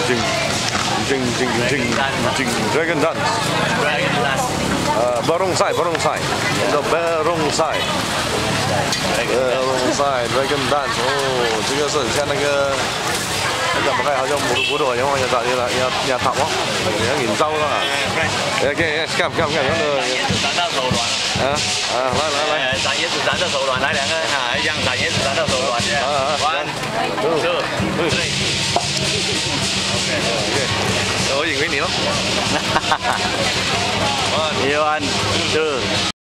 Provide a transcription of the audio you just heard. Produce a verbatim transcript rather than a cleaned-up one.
jing, jing, jing, jing, jing, dragon dance. Dragon dance. Uh, barongsai, barongsai. The barongsai. barongsai, dragon dance. 哦，这个是很像那个，那个不太好像舞舞蹈一样，要打要要要踏哦，要研究啦。OK， 看看看，那个。 弹到手软。 啊啊，来来来。 打椰子弹到手软，来两个啊，一样打椰子弹到手软。 啊啊。 One, two, three. OK OK， 我赢给你咯。 One, two.